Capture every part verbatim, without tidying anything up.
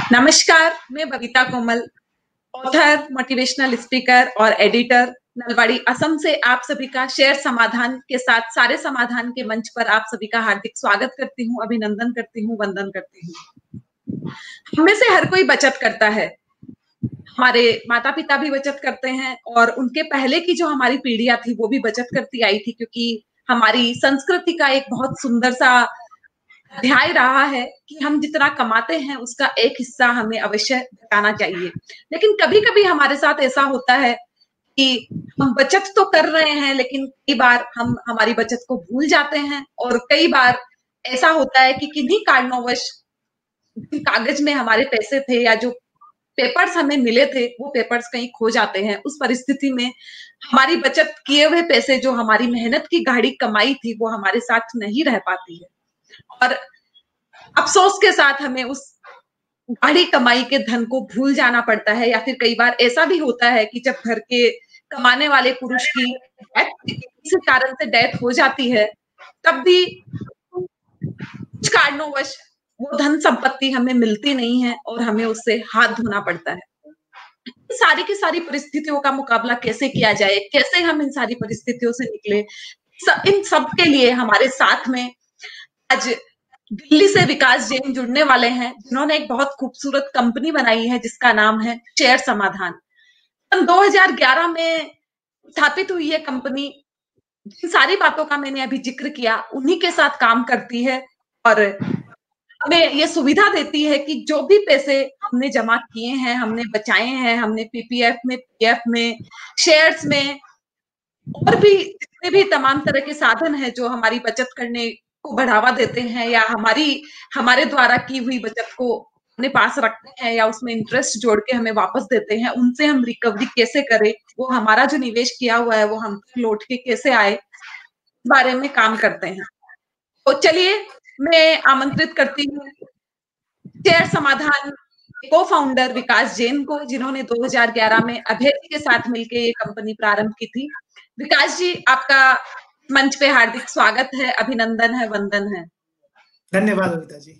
नमस्कार, मैं Babita Komal, author, motivational speaker और एडिटर, नलवाड़ी असम से आप सभी का शेयर समाधान के साथ सारे समाधान के मंच पर आप सभी का हार्दिक स्वागत करती हूँ, अभिनंदन करती हूँ, वंदन करती हूँ। हम में से हर कोई बचत करता है। हमारे माता-पिता भी बचत करते हैं और उनके पहले की जो हमारी पीढ़ियाँ थी, वो भी बचत करती आई थी क्योंकि हमारी संस्कृति का एक बहुत सुंदर-सा अध्याय रहा है कि हम जितना कमाते हैं उसका एक हिस्सा हमें अवश्य बचाना चाहिए। लेकिन कभी-कभी हमारे साथ ऐसा होता है कि हम बचत तो कर रहे हैं लेकिन कई बार हम हमारी बचत को भूल जाते हैं और कई बार ऐसा होता है कि किन्हीं कारणोंवश कागज में हमारे पैसे थे या जो पेपर्स हमें मिले थे, वो पेपर्स कहीं खो जाते हैं। उस परिस्थिति में हमारी बचत किए हुए पैसे जो हमारी मेहनत की गाढ़ी कमाई थी, वो हमारे साथ नहीं रह पाती है। और अफ़सोस के साथ हमें उस गाढ़ी कमाई के धन को भूल जाना पड़ता है या फिर कई बार ऐसा भी होता है कि जब घर के कमाने वाले पुरुष की डेथ किसी कारण से डेथ हो जाती है, तब भी कुछ कारणोंवश वो धन संपत्ति हमें मिलती नहीं है और हमें उससे हाथ धोना पड़ता है। सारी की सारी परिस्थितियों का मुकाबला कैसे किया जाए? कैसे हम इन सारी परिस्थितियों से निकले? स इन सब के लिए हमारे साथ में आज दिल्ली से विकास जैन जुड़ने वाले हैं, जिन्होंने एक बहुत खूबसूरत कंपनी बनाई है जिसका नाम है शेयर समाधान। सन दो हज़ार ग्यारह में स्थापित हुई ये कंपनी, जिन सारी बातों का मैंने अभी ज़िक्र किया, उन्हीं के साथ काम करती है और हमें ये सुविधा देती है कि जो भी पैसे हमने जमा किए हैं, हमने बचाए हैं, हमने पीपीएफ में, पीएफ में, शेयर्स में और भी जितने भी तमाम तरह के साधन हैं जो हमारी बचत करने को बढ़ावा देते हैं या हमारी हमारे द्वारा की हुई बचत को अपने पास रखते हैं या उसमें इंटरेस्ट जोड़ के हमें वापस देते हैं, उनसे हम रिकवरी कैसे करें? वो हमारा जो निवेश किया हुआ है, वो हम तक लौट के कैसे आए? इस बारे में काम करते हैं। तो चलिए, मैं आमंत्रित करती हूँ शेयर समाधान को-फाउंडर विकास जैन को, जिन्होंने दो हज़ार ग्यारह में अभय जी के साथ मिलके ये कंपनी प्रारंभ की थी। विकास जी, आपका मंच पे हार्दिक स्वागत है, अभिनंदन है, वंदन है। धन्यवाद बबीता जी।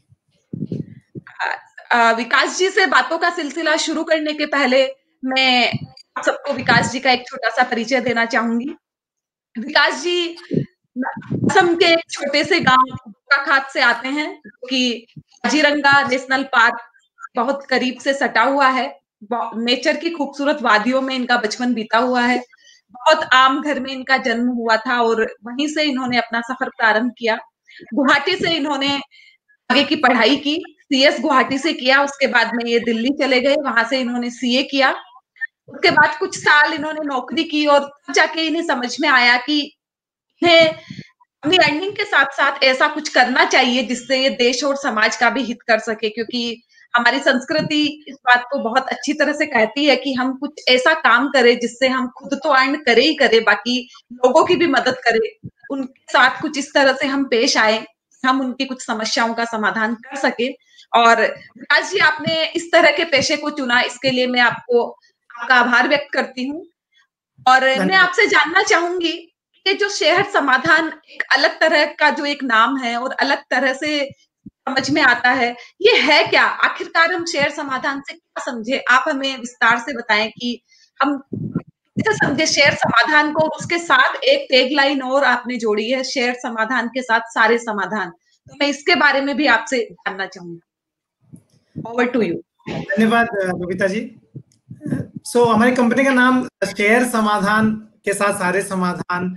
अ अ, विकास जी से बातों का सिलसिला शुरू करने के पहले मैं आप सबको विकास जी का एक छोटा-सा परिचय देना चाहूँगी। विकास जी असम के एक छोटे से गाँव बोकाखात से आते हैं, जो कि काज़ीरंगा नेशनल पार्क बहुत करीब से सटा हुआ है। ब नेचर की खूबसूरत वादियों में इनका बचपन बीता हुआ है। बहुत आम घर में इनका जन्म हुआ था और वहीं से इन्होंने अपना सफ़र प्रारंभ किया। गुवाहाटी से इन्होंने आगे की पढ़ाई की, सीएस गुवाहाटी से किया, उसके बाद में ये दिल्ली चले गए, वहाँ से इन्होंने सीए किया। उसके बाद कुछ साल इन्होंने नौकरी की और तब जाके इन्हें समझ में आया कि इन्हें अपनी अर्निंग के साथ-साथ ऐसा कुछ करना चाहिए जिससे ये देश और समाज का भी हित कर सके क्योंकि हमारी संस्कृति इस बात को बहुत अच्छी तरह से कहती है कि हम कुछ ऐसा काम करें जिससे हम खुद तो अर्न करें ही करें, बाकी लोगों की भी मदद करें। उनके साथ कुछ इस तरह से हम पेश आएँ, हम उनकी कुछ समस्याओं का समाधान कर सकें और विकास जी, आपने इस तरह के पेशे को चुना, इसके लिए मैं आपको आपका आभार व्यक्त करती हूँ और मैं आपसे जानना चाहूँगी कि जो शेयर समाधान एक अलग तरह का जो एक नाम है और अलग तरह से समझ में आता है, ये है क्या? आखिरकार हम शेयर समाधान से क्या समझे? आप हमें विस्तार से बताएँ कि हम कैसे समझे शेयर समाधान को? उसके साथ एक टैगलाइन और आपने जोड़ी है, शेयर समाधान के साथ सारे समाधान। तो मैं इसके बारे में भी आपसे जानना चाहूँगी। Over to you. धन्यवाद बबीता जी। सो so, हमारी कंपनी का नाम शेयर समाधान के साथ सारे समाधान,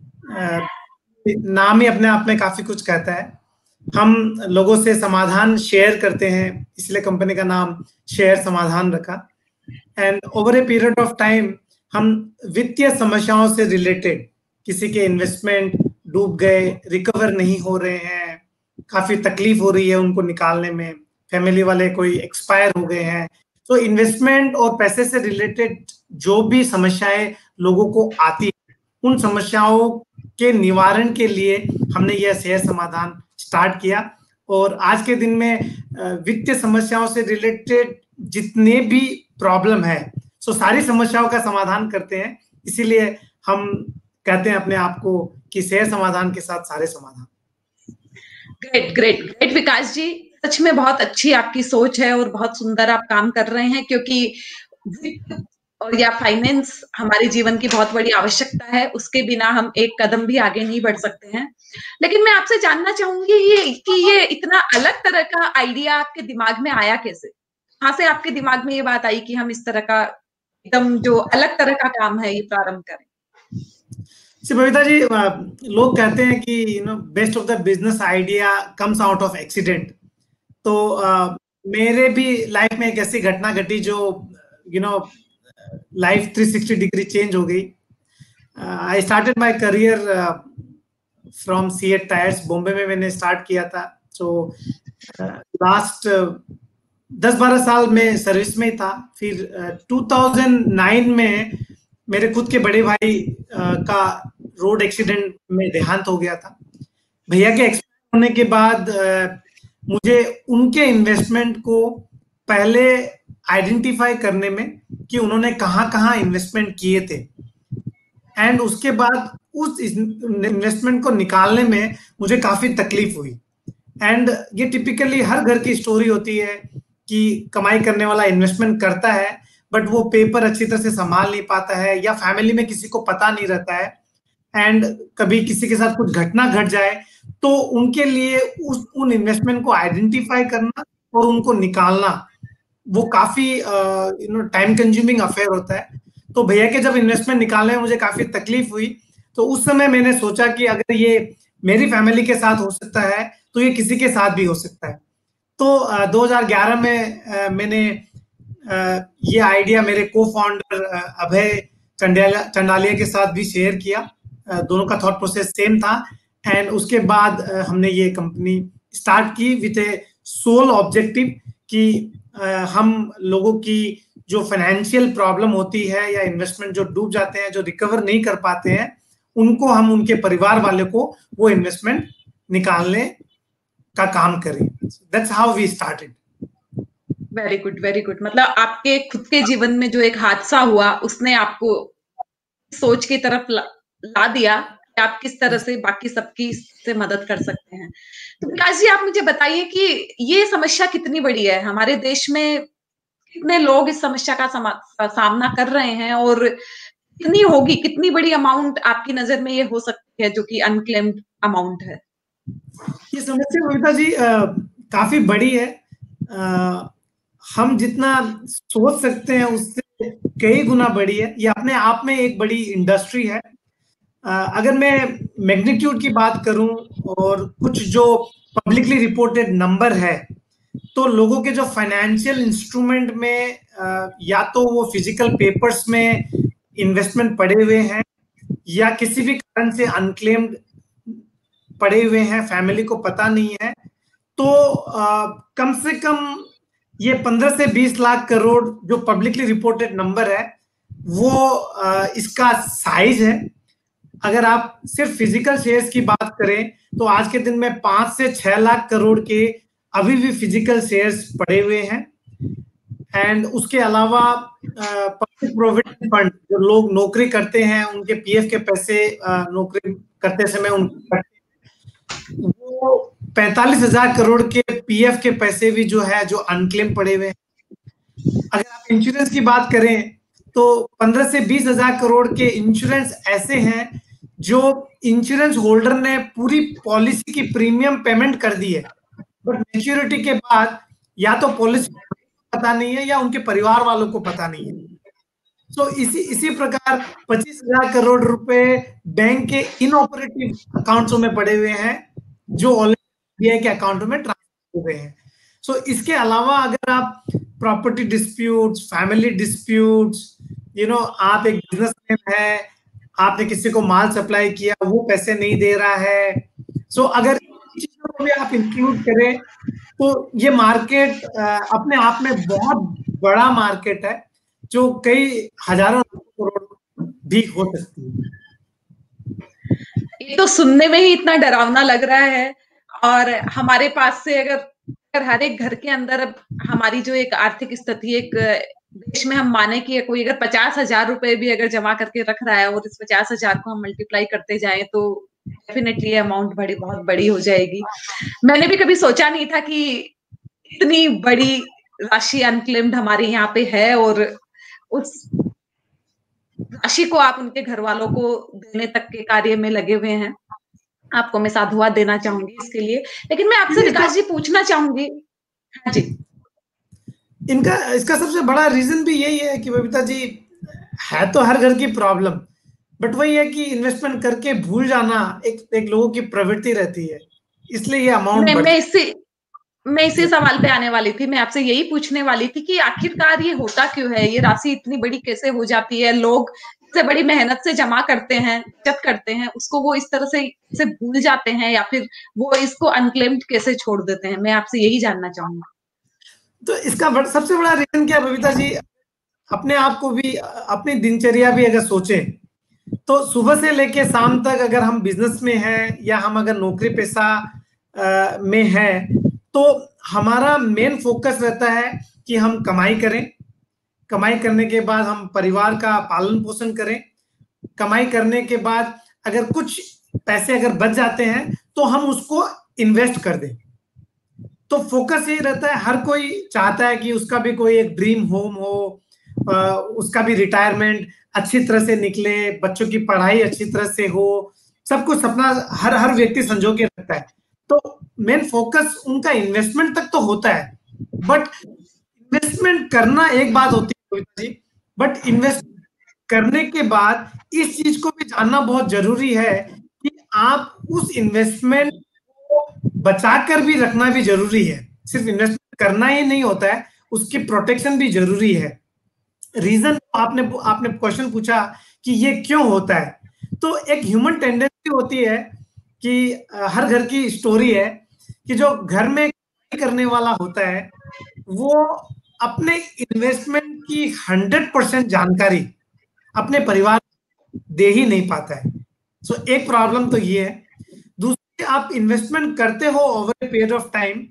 नाम ही अपने आप में काफी कुछ कहता है। हम लोगों से समाधान शेयर करते हैं, इसलिए कंपनी का नाम शेयर समाधान रखा। And over a period of time हम वित्तीय समस्याओं से रिलेटेड, किसी के इन्वेस्टमेंट डूब गए, रिकवर नहीं हो रहे हैं, काफी तकलीफ हो रही है उनको निकालने में, फैमिली वाले कोई एक्सपायर हो गए हैं, तो इन्वेस्टमेंट और पैसे से रिलेटेड जो भी समस्याएं लोगों को आती है, उन समस्याओं के निवारण के लिए हमने यह शेयर समाधान स्टार्ट किया। और आज के दिन में वित्तीय समस्याओं से रिलेटेड जितने भी प्रॉब्लम है, सो सारी समस्याओं का समाधान करते हैं। इसीलिए हम कहते हैं अपने आप को कि शेयर समाधान के साथ सारे समाधान। Great great great Vikas ji, सच में बहुत अच्छी आपकी सोच है और बहुत सुंदर आप काम कर रहे हैं, क्योंकि और या फाइनेंस हमारे जीवन की बहुत बड़ी आवश्यकता है, उसके बिना हम एक कदम भी आगे नहीं बढ़ सकते हैं। लेकिन मैं आपसे जानना चाहूंगी ये कि ये इतना अलग तरह का आइडिया आपके दिमाग में आया कैसे? कहाँ से आपके दिमाग में ये बात आई कि हम इस तरह का एकदम जो अलग तरह का काम है ये प्रारंभ करें? बबीता जी, लोग कहते हैं कि you know best of the business idea comes out of accident. तो uh, मेरे भी लाइफ में एक ऐसी घटना घटी जो you know life three sixty degree change हो गई। I started my career from CEAT tyres, Bombay में मैंने स्टार्ट किया था। सो लास्ट दस बारह साल में सर्विस में ही था। फिर uh, दो हज़ार नौ में मेरे खुद के बड़े भाई uh, का रोड एक्सीडेंट में देहांत हो गया था। भैया के एक्सीडेंट होने के बाद uh, मुझे उनके इन्वेस्टमेंट को पहले आइडेंटिफाई करने में कि उन्होंने कहाँ कहाँ इन्वेस्टमेंट किए थे, एंड उसके बाद उस इन्वेस्टमेंट को निकालने में मुझे काफी तकलीफ हुई। एंड ये टिपिकली हर घर की स्टोरी होती है कि कमाई करने वाला इन्वेस्टमेंट करता है बट वो पेपर अच्छी तरह से संभाल नहीं पाता है, या फैमिली में किसी को पता नहीं रहता है, एंड कभी किसी के साथ कुछ घटना घट जाए तो उनके लिए उस उन इन्वेस्टमेंट को आइडेंटिफाई करना और उनको निकालना वो काफी you know time consuming affair होता है। तो भैया के जब इन्वेस्टमेंट निकालने में मुझे काफी तकलीफ हुई, तो उस समय मैंने सोचा कि अगर ये मेरी फैमिली के साथ हो सकता है तो ये किसी के साथ भी हो सकता है। तो uh, दो हज़ार ग्यारह में uh, मैंने uh, ये आइडिया मेरे को फाउंडर अभय चंडालिया चंडालिया के साथ भी शेयर किया। uh, दोनों का थॉट प्रोसेस सेम था, एंड उसके बाद uh, हमने ये कंपनी स्टार्ट की विथ ए सोल ऑब्जेक्टिव कि uh, हम लोगों की जो फाइनेंशियल प्रॉब्लम होती है या इन्वेस्टमेंट जो डूब जाते हैं, जो रिकवर नहीं कर पाते हैं, उनको हम उनके परिवार वाले को वो इन्वेस्टमेंट निकालने का काम करें। That's how we started. Very good very good. मतलब आपके खुद के जीवन में जो एक हादसा हुआ उसने आपको सोच की तरफ ला, ला दिया कि आप किस तरह से बाकी सबकी से मदद कर सकते हैं। तो विकास जी, आप मुझे बताइए कि ये समस्या कितनी बड़ी है, हमारे देश में कितने लोग इस समस्या का सामना कर रहे हैं, और कितनी होगी, कितनी बड़ी अमाउंट आपकी नजर में ये हो सकती है जो कि अनक्लेम्ड अमाउंट है? ये समस्या बबीता जी आ, काफी बड़ी है। आ, हम जितना सोच सकते हैं उससे कई गुना बड़ी है। ये अपने आप में एक बड़ी इंडस्ट्री है। आ, अगर मैं मैग्नीट्यूड की बात करूं और कुछ जो पब्लिकली रिपोर्टेड नंबर है, तो लोगों के जो फाइनेंशियल इंस्ट्रूमेंट में आ, या तो वो फिजिकल पेपर्स में इन्वेस्टमेंट पड़े हुए हैं या किसी भी कारण से अनक्लेम्ड पड़े हुए हैं, फैमिली को पता नहीं है, तो आ, कम से कम ये पंद्रह से बीस लाख करोड़ जो पब्लिकली रिपोर्टेड नंबर है वो आ, इसका साइज है। अगर आप सिर्फ फिजिकल शेयर्स की बात करें तो आज के दिन में पांच से छह लाख करोड़ के अभी भी फिजिकल शेयर्स पड़े हुए हैं। एंड उसके अलावा पब्लिक प्रोविडेंट फंड, जो लोग नौकरी करते हैं उनके पीएफ के पैसे आ, नौकरी करते समय उनको वो पैंतालीस हजार करोड़ के पीएफ के पैसे भी जो है जो अनक्लेम पड़े हुए हैं। अगर आप इंश्योरेंस की बात करें तो पंद्रह से बीस हजार करोड़ के इंश्योरेंस ऐसे हैं जो इंश्योरेंस होल्डर ने पूरी पॉलिसी की प्रीमियम पेमेंट कर दी है, बट मैच्योरिटी के बाद या तो पॉलिसी पता नहीं है या उनके परिवार वालों को पता नहीं है। तो इसी इसी प्रकार पच्चीस हजार करोड़ रुपए बैंक के इनऑपरेटिव अकाउंट्सों में पड़े हुए हैं जो ऑलरेडी के अकाउंटों में ट्रांसफर हो गए हैं। सो so, इसके अलावा अगर आप property disputes, family disputes, you know आप एक बिजनेसमैन है, आपने किसी को माल सप्लाई किया, वो पैसे नहीं दे रहा है, सो so, अगर चीजों को भी आप इंक्लूड करें तो ये मार्केट अपने आप में बहुत बड़ा मार्केट है जो कई हजारों करोड़ भी हो सकती है। ये तो सुनने में ही इतना डरावना लग रहा है, और हमारे पास से अगर अगर हर एक घर के अंदर अब हमारी जो एक आर्थिक स्थिति एक देश में हम माने कि कोई अगर पचास हजार रुपए भी अगर जमा करके रख रहा है और इस पचास हजार को हम मल्टीप्लाई करते जाएं तो डेफिनेटली ये अमाउंट बड़ी बहुत बड़ी हो जाएगी। मैंने भी कभी सोचा नहीं था कि इतनी बड़ी राशि अनक्लेम्ड हमारे यहाँ पे है, और उस राशि को आप उनके घर वालों को देने तक के कार्य में लगे हुए हैं। आपको मैं साधुवाद देना चाहूंगी इसके लिए। लेकिन मैं आपसे विकास जी पूछना चाहूंगी। हाँ जी, इनका इसका सबसे बड़ा रीजन भी यही है कि बबीता जी, है तो हर घर की प्रॉब्लम, बट वही है कि इन्वेस्टमेंट करके भूल जाना एक एक लोगों की प्रवृत्ति रहती है, इसलिए ये अमाउंट मैं, बढ़ मैं इसी मैं इसी सवाल पे आने वाली थी। मैं आपसे यही पूछने वाली थी कि आखिरकार ये होता क्यों है, ये राशि इतनी बड़ी कैसे हो जाती है? लोग से बड़ी मेहनत से जमा करते हैं, बचत करते हैं, उसको वो इस तरह से से भूल जाते हैं, या फिर वो इसको अनक्लेम्ड कैसे छोड़ देते हैं? मैं आपसे यही जानना चाहूंगी। तो इसका बड़, सबसे बड़ा रीजन क्या बबीता जी, अपने आप को भी, अपनी दिनचर्या भी अगर सोचें तो सुबह से लेके शाम तक अगर हम बिजनेस में हैं या हम अगर नौकरी पेशा में हैं, तो हमारा मेन फोकस रहता है कि हम कमाई करें, कमाई करने के बाद हम परिवार का पालन पोषण करें, कमाई करने के बाद अगर कुछ पैसे अगर बच जाते हैं तो हम उसको इन्वेस्ट कर दें। तो फोकस यही रहता है, हर कोई चाहता है कि उसका भी कोई एक ड्रीम होम हो, उसका भी रिटायरमेंट अच्छी तरह से निकले, बच्चों की पढ़ाई अच्छी तरह से हो, सब कुछ सपना हर हर व्यक्ति संजो के रखता है। तो मेन फोकस उनका इन्वेस्टमेंट तक तो होता है, बट इन्वेस्टमेंट करना एक बात होती है, बट इन्वेस्ट करने के बाद इस चीज को भी जानना बहुत जरूरी है कि आप उस इन्वेस्टमेंट को बचाकर भी रखना भी जरूरी है। सिर्फ इन्वेस्टमेंट करना ही नहीं होता है, उसकी प्रोटेक्शन भी जरूरी है। रीजन आपने आपने क्वेश्चन पूछा कि ये क्यों होता है, तो एक ह्यूमन टेंडेंसी होती है कि हर घर की स्टोरी है कि जो घर में करने वाला होता है वो अपने इन्वेस्टमेंट की हंड्रेड परसेंट जानकारी अपने परिवार दे ही नहीं पाता है। सो so, एक प्रॉब्लम तो ये है। दूसरी, आप इन्वेस्टमेंट करते हो over a period of time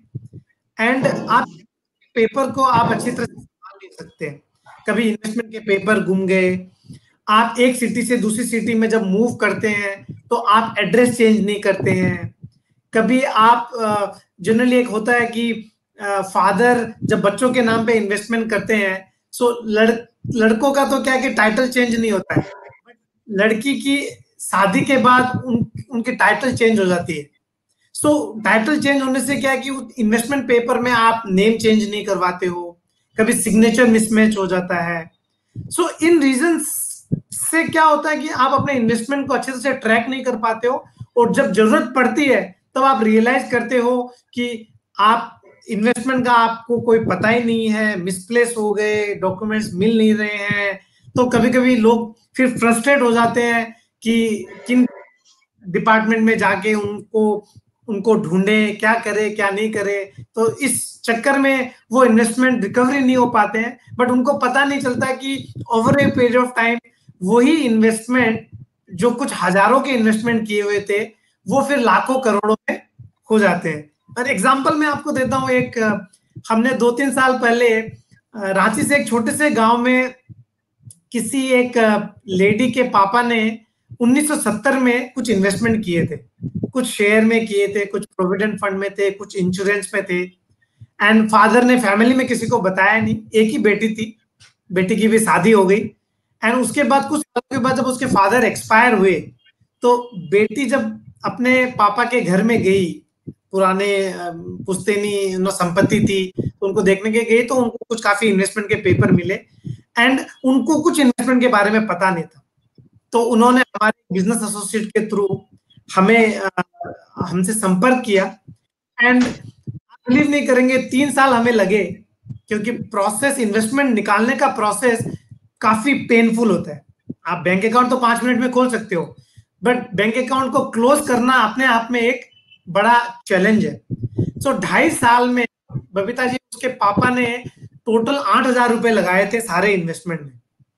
and आप पेपर को आप अच्छी तरह से संभाल नहीं सकते। कभी इन्वेस्टमेंट के पेपर गुम गए, आप एक सिटी से दूसरी सिटी में जब मूव करते हैं तो आप एड्रेस चेंज नहीं करते हैं। कभी आप जनरली एक होता है कि फादर जब बच्चों के नाम पे इन्वेस्टमेंट करते हैं, सो लड़ लड़कों का तो क्या है कि टाइटल चेंज नहीं होता है, लड़की की शादी के बाद उन, उनकी टाइटल चेंज हो जाती है। सो so, टाइटल चेंज होने से क्या है कि इन्वेस्टमेंट पेपर में आप नेम चेंज नहीं करवाते हो, कभी सिग्नेचर मिसमैच हो जाता है। सो so, इन रीजंस से क्या होता है कि आप अपने इन्वेस्टमेंट को अच्छे से ट्रैक नहीं कर पाते हो, और जब जरूरत पड़ती है तब तो आप रियलाइज करते हो कि आप इन्वेस्टमेंट का आपको कोई पता ही नहीं है, मिसप्लेस हो गए, डॉक्यूमेंट्स मिल नहीं रहे हैं। तो कभी कभी लोग फिर फ्रस्ट्रेट हो जाते हैं कि किन डिपार्टमेंट में जाके उनको उनको ढूंढे, क्या करे क्या नहीं करे। तो इस चक्कर में वो इन्वेस्टमेंट रिकवरी नहीं हो पाते हैं, बट उनको पता नहीं चलता कि over a period of time वही इन्वेस्टमेंट जो कुछ हजारों के इन्वेस्टमेंट किए हुए थे वो फिर लाखों करोड़ों में हो जाते हैं। और एग्जांपल मैं आपको देता हूँ, एक हमने दो तीन साल पहले रांची से एक छोटे से गांव में किसी एक लेडी के पापा ने उन्नीस सौ सत्तर में कुछ इन्वेस्टमेंट किए थे, कुछ शेयर में किए थे, कुछ प्रोविडेंट फंड में थे, कुछ इंश्योरेंस में थे। एंड फादर ने फैमिली में किसी को बताया नहीं, एक ही बेटी थी, बेटी की भी शादी हो गई। एंड उसके बाद कुछ सालों के बाद जब उसके फादर एक्सपायर हुए तो बेटी जब अपने पापा के घर में गई, पुराने पुश्तैनी संपत्ति थी, तो उनको देखने के गई तो उनको कुछ काफी इन्वेस्टमेंट के पेपर मिले एंड उनको कुछ इन्वेस्टमेंट के बारे में पता नहीं था। तो उन्होंने हमारे बिजनेस एसोसिएट के थ्रू हमें हमसे संपर्क किया एंड बिलीव नहीं करेंगे, तीन साल हमें लगे, क्योंकि प्रोसेस इन्वेस्टमेंट निकालने का प्रोसेस काफी पेनफुल होता है। आप बैंक अकाउंट तो पांच मिनट में खोल सकते हो, बट बैंक अकाउंट को क्लोज करना अपने आप में एक बड़ा चैलेंज है। सो so, ढाई साल में बबीता जी, उसके पापा ने टोटल आठ हजार रुपए लगाए थे सारे इन्वेस्टमेंट में,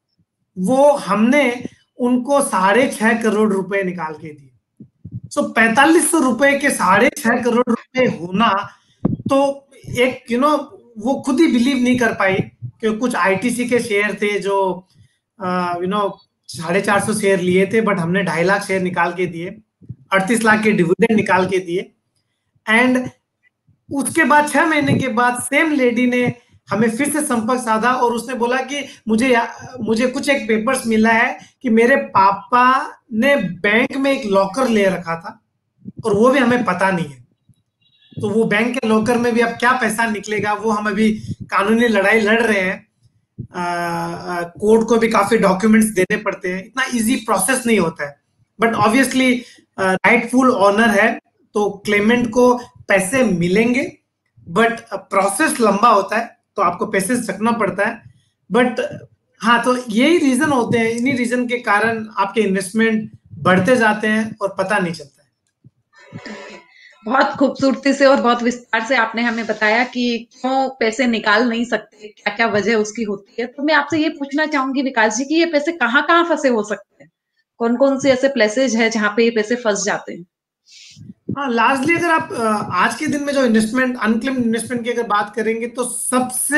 वो हमने उनको साढ़े छह करोड़ रुपए निकाल के दिए। सो पैंतालीस सौ रुपए के साढ़े छह करोड़ रुपए होना, तो एक यू नो वो खुद ही बिलीव नहीं कर पाई कि कुछ आईटीसी के शेयर थे जो यू नो साढ़े चार सौ शेयर लिए थे, बट हमने ढाई लाख शेयर निकाल के दिए। अड़तीस लाख के डिविडेंड निकाल के दिए। एंड उसके बाद छह महीने के बाद सेम लेडी ने हमें फिर से संपर्क साधा और उसने बोला कि मुझे मुझे कुछ एक पेपर्स मिला है कि मेरे पापा ने बैंक में एक लॉकर ले रखा था और वो भी हमें पता नहीं है। तो वो बैंक के लॉकर में भी अब क्या पैसा निकलेगा, वो हम अभी कानूनी लड़ाई लड़ रहे हैं। कोर्ट को भी काफी डॉक्यूमेंट्स देने पड़ते हैं, इतना इजी प्रोसेस नहीं होता है। बट ऑब्वियसली राइटफुल ऑनर है तो क्लेमेंट को पैसे मिलेंगे, बट प्रोसेस लंबा होता है तो आपको पैसे रखना पड़ता है। बट हाँ, तो यही रीजन होते हैं, इन्हीं रीजन के कारण आपके इन्वेस्टमेंट बढ़ते जाते हैं और पता नहीं चलता है। बहुत खूबसूरती से और बहुत विस्तार से आपने हमें बताया कि क्यों पैसे निकाल नहीं सकते, क्या क्या वजह उसकी होती है। तो मैं आपसे ये पूछना चाहूंगी विकास जी कि ये पैसे कहाँ कहाँ फंसे हो सकते हैं, कौन कौन से ऐसे प्लेसेज है जहाँ पे ये पैसे फंस जाते हैं? हाँ, लार्जली अगर आप आज के दिन में जो इन्वेस्टमेंट, अनक्लेम्ड इन्वेस्टमेंट की अगर बात करेंगे तो सबसे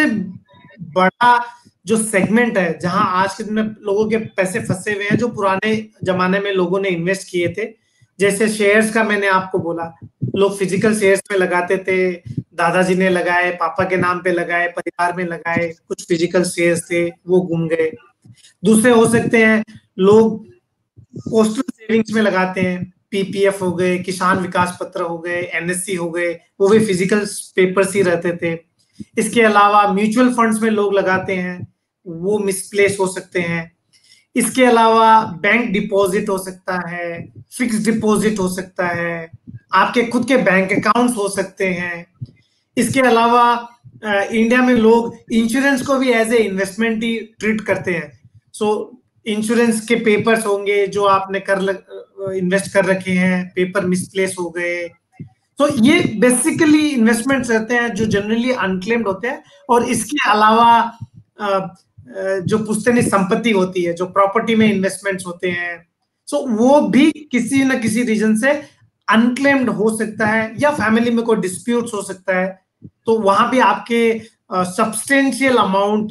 बड़ा जो सेगमेंट है जहां आज के दिन में लोगों के पैसे फंसे हुए हैं, जो पुराने जमाने में लोगों ने इन्वेस्ट किए थे, जैसे शेयर्स का मैंने आपको बोला, लोग फिजिकल शेयर्स में लगाते थे, दादाजी ने लगाए, पापा के नाम पे लगाए, परिवार में लगाए, कुछ फिजिकल शेयर्स थे वो घूम गए। दूसरे हो सकते हैं लोग पोस्टल सेविंग्स में लगाते हैं, पीपीएफ हो गए, किसान विकास पत्र हो गए, एनएससी हो गए, वो भी फिजिकल पेपर्स ही रहते थे। इसके अलावा म्यूचुअल फंड्स में लोग लगाते हैं, वो मिसप्लेस हो सकते हैं। इसके अलावा बैंक डिपॉजिट हो सकता है, फिक्स डिपॉजिट हो सकता है, आपके खुद के बैंक अकाउंट्स हो सकते हैं। इसके अलावा इंडिया में लोग इंश्योरेंस को भी एज ए इन्वेस्टमेंट ही ट्रीट करते हैं। सो इंश्योरेंस के पेपर्स होंगे जो आपने कर इन्वेस्ट कर रखे हैं, पेपर मिसप्लेस हो गए। तो ये बेसिकली इन्वेस्टमेंट्स रहते हैं जो जनरली अनक्लेम्ड होते हैं। और इसके अलावा जो पुश्तैनी संपत्ति होती है, जो प्रॉपर्टी में इन्वेस्टमेंट्स होते हैं, सो वो भी किसी न किसी रीजन से अनक्लेम्ड हो सकता है, या फैमिली में कोई डिस्प्यूट्स हो सकता है, तो वहां भी आपके सब्सटेंशियल अमाउंट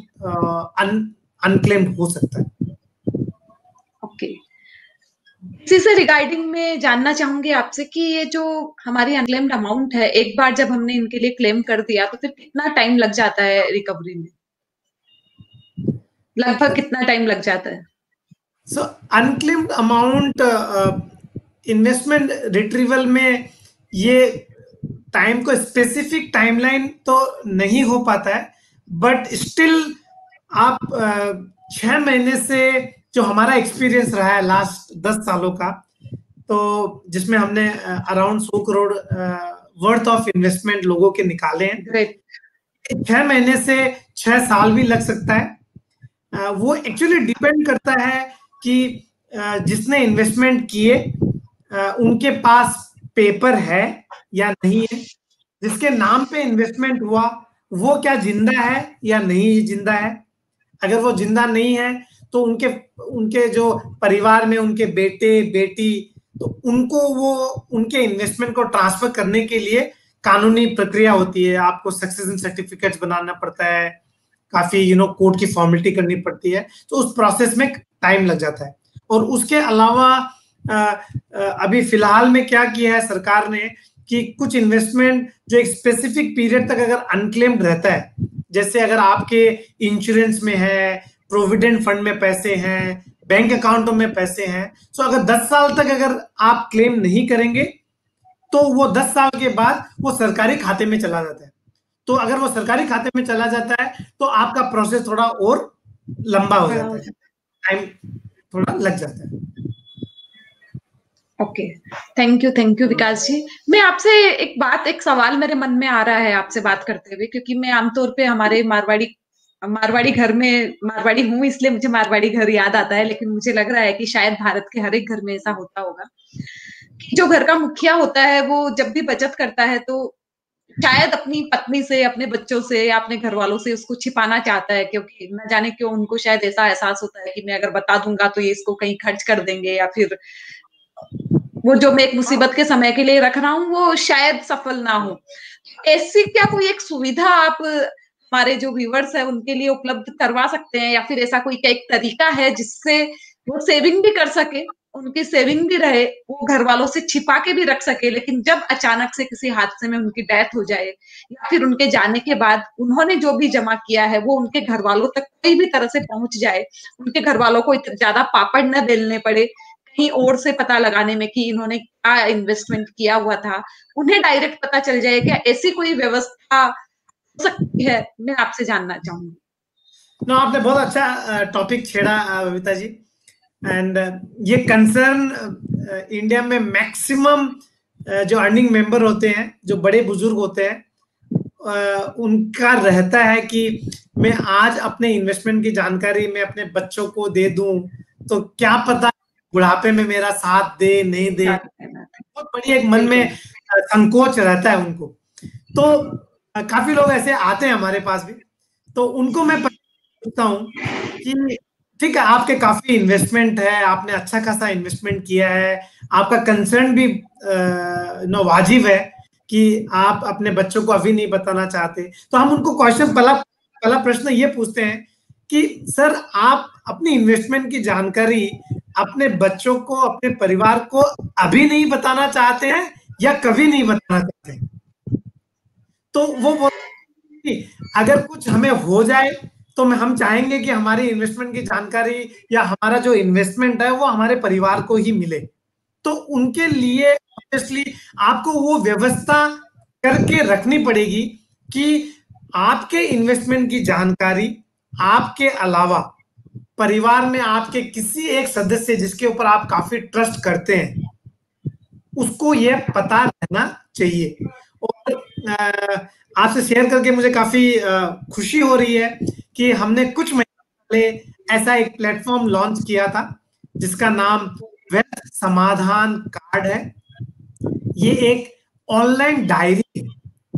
अनक्लेम्ड हो सकता है। ओके, इसी से रिगार्डिंग में जानना चाहूंगी आपसे कि ये जो हमारी अनक्लेम्ड अमाउंट है, एक बार जब हमने इनके लिए क्लेम कर दिया तो फिर कितना टाइम लग जाता है रिकवरी में? लगभग कितना टाइम लग जाता है? So unclaimed amount investment retrieval में ये टाइम को स्पेसिफिक टाइमलाइन तो नहीं हो पाता है, बट स्टिल आप छह महीने से जो हमारा एक्सपीरियंस रहा है लास्ट दस सालों का, तो जिसमें हमने अराउंड सौ करोड़ वर्थ ऑफ इन्वेस्टमेंट लोगों के निकाले हैं, छह महीने से छह साल भी लग सकता है। वो एक्चुअली डिपेंड करता है कि जिसने इन्वेस्टमेंट किए उनके पास पेपर है या नहीं है, जिसके नाम पे इन्वेस्टमेंट हुआ वो क्या जिंदा है या नहीं जिंदा है। अगर वो जिंदा नहीं है तो उनके उनके जो परिवार में उनके बेटे बेटी, तो उनको वो उनके इन्वेस्टमेंट को ट्रांसफर करने के लिए कानूनी प्रक्रिया होती है। आपको सक्सेशन सर्टिफिकेट्स बनाना पड़ता है, काफी यू नो कोर्ट की फॉर्मेलिटी करनी पड़ती है, तो उस प्रोसेस में टाइम लग जाता है। और उसके अलावा अभी फिलहाल में क्या किया है सरकार ने कि कुछ इन्वेस्टमेंट जो एक स्पेसिफिक पीरियड तक अगर अनक्लेम्ड रहता है, जैसे अगर आपके इंश्योरेंस में है, प्रोविडेंट फंड में पैसे हैं, बैंक अकाउंटों में पैसे हैं, तो अगर दस साल तक अगर आप क्लेम नहीं करेंगे तो वो दस साल के बाद वो सरकारी खाते में चला जाता है। तो अगर वो सरकारी खाते में चला जाता है तो आपका प्रोसेस थोड़ा और लंबा हो जाता है, टाइम थोड़ा लग जाता है। Okay, thank you thank you Vikas ji. मैं आपसे एक बात, एक सवाल मेरे मन में आ रहा है आपसे बात करते हुए, क्योंकि मैं आमतौर पे हमारे मारवाड़ी मारवाड़ी घर में मारवाड़ी हूँ, इसलिए मुझे मारवाड़ी घर याद आता है, लेकिन मुझे लग रहा है कि शायद भारत के हर एक घर में ऐसा होता होगा कि जो घर का मुखिया होता है वो जब भी बचत करता है तो शायद अपनी पत्नी से, अपने बच्चों से या अपने घर वालों से उसको छिपाना चाहता है, क्योंकि न जाने क्यों उनको शायद ऐसा एहसास होता है कि मैं अगर बता दूंगा तो ये इसको कहीं खर्च कर देंगे, या फिर वो जो मैं एक मुसीबत के समय के लिए रख रहा हूँ वो शायद सफल ना हो। ऐसी क्या कोई एक सुविधा आप हमारे जो व्यूअर्स है उनके लिए उपलब्ध करवा सकते हैं, या फिर ऐसा कोई क्या एक तरीका है जिससे वो सेविंग भी कर सके उनकी सेविंग भी रहे, वो घर वालों से छिपा के भी रख सके, लेकिन जब अचानक से किसी हादसे में उनकी डेथ हो जाए या फिर उनके जाने के बाद उन्होंने जो भी जमा किया है वो उनके घर वालों तक कोई भी तरह से पहुंच जाए, उनके घर वालों को ज्यादा पापड़ न बेलने पड़े कहीं और से पता लगाने में कि इन्होंने क्या इन्वेस्टमेंट किया हुआ था, उन्हें डायरेक्ट पता चल जाए, क्या ऐसी कोई व्यवस्था हो सकती है? मैं आपसे जानना चाहूंगी। नो, आपने बहुत अच्छा टॉपिक छेड़ा बबीता जी। एंड ये कंसर्न इंडिया में मैक्सिमम जो अर्निंग मेंबर होते हैं, जो बड़े बुजुर्ग होते हैं, उनका रहता है कि मैं आज अपने इन्वेस्टमेंट की जानकारी मैं अपने बच्चों को दे दूं तो क्या पता बुढ़ापे में मेरा साथ दे नहीं दे। बहुत बड़ी एक मन में संकोच रहता है उनको। तो काफी लोग ऐसे आते हैं हमारे पास भी, तो उनको मैं पूछता हूँ कि ठीक है, आपके काफी इन्वेस्टमेंट है, आपने अच्छा खासा इन्वेस्टमेंट किया है, आपका कंसर्न भी नो वाजिब है कि आप अपने बच्चों को अभी नहीं बताना चाहते। तो हम उनको क्वेश्चन पहला पहला प्रश्न ये पूछते हैं कि सर, आप अपनी इन्वेस्टमेंट की जानकारी अपने बच्चों को, अपने परिवार को अभी नहीं बताना चाहते हैं या कभी नहीं बताना चाहते? तो वो बोलते हैं अगर कुछ हमें हो जाए तो हम चाहेंगे कि हमारी इन्वेस्टमेंट की जानकारी या हमारा जो इन्वेस्टमेंट है वो हमारे परिवार को ही मिले। तो उनके लिए ऑब्वियसली आपको वो व्यवस्था करके रखनी पड़ेगी कि आपके इन्वेस्टमेंट की जानकारी आपके अलावा परिवार में आपके किसी एक सदस्य जिसके ऊपर आप काफी ट्रस्ट करते हैं, उसको यह पता रहना चाहिए। और आपसे शेयर करके मुझे काफी खुशी हो रही है कि हमने कुछ महीने पहले ऐसा एक प्लेटफॉर्म लॉन्च किया था जिसका नाम वेल्थ समाधान कार्ड है। ये एक ऑनलाइन डायरी है,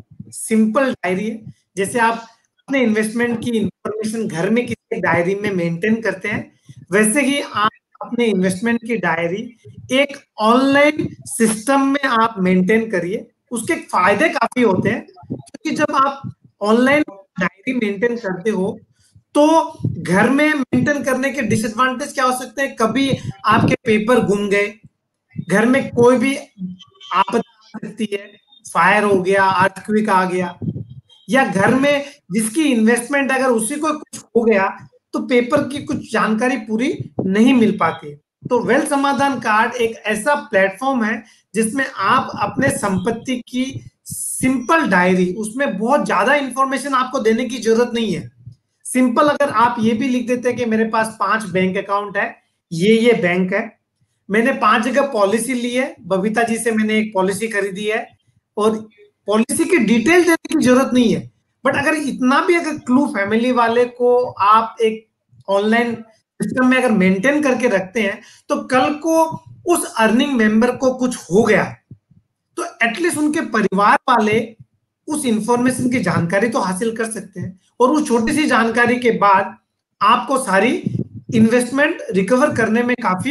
सिंपल डायरी है। जैसे आप अपने इन्वेस्टमेंट की इंफॉर्मेशन घर में किसी डायरी में मेंटेन करते हैं, वैसे ही आप अपने इन्वेस्टमेंट की डायरी एक ऑनलाइन सिस्टम में आप मेंटेन करिए। उसके फायदे काफी होते हैं, क्योंकि जब आप ऑनलाइन डायरी मेंटेन करते हो तो घर में मेंटेन करने के डिसएडवांटेज क्या हो सकते हैं? कभी आपके पेपर गुम गए, घर में कोई भी आपदा आ सकती है, फायर हो गया, अर्थक्वेक आ गया, या घर में जिसकी इन्वेस्टमेंट अगर उसी को कुछ हो गया तो पेपर की कुछ जानकारी पूरी नहीं मिल पाती। तो वेल्थ समाधान कार्ड एक ऐसा प्लेटफॉर्म है जिसमें आप अपने संपत्ति की सिंपल डायरी, उसमें बहुत ज्यादा इंफॉर्मेशन आपको देने की जरूरत नहीं है। सिंपल अगर आप ये भी लिख देते हैं कि मेरे पास पांच बैंक अकाउंट है, ये ये बैंक है, मैंने पांच जगह पॉलिसी ली है, बबीता जी से मैंने एक पॉलिसी खरीदी है, और पॉलिसी की डिटेल देने की जरूरत नहीं है। बट अगर इतना भी अगर क्लू फैमिली वाले को आप एक ऑनलाइन सिस्टम में अगर मेंटेन करके रखते हैं, तो कल को उस अर्निंग मेंबर को कुछ हो गया तो एटलीस्ट उनके परिवार वाले उस इंफॉर्मेशन की जानकारी तो हासिल कर सकते हैं, और उस छोटी सी जानकारी के बाद आपको सारी इन्वेस्टमेंट रिकवर करने में काफी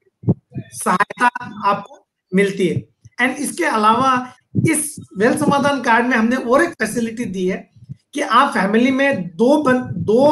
सहायता आपको मिलती है। एंड इसके अलावा इस वेल्थ समाधान कार्ड में हमने और एक फैसिलिटी दी है कि आप फैमिली में दो बन, दो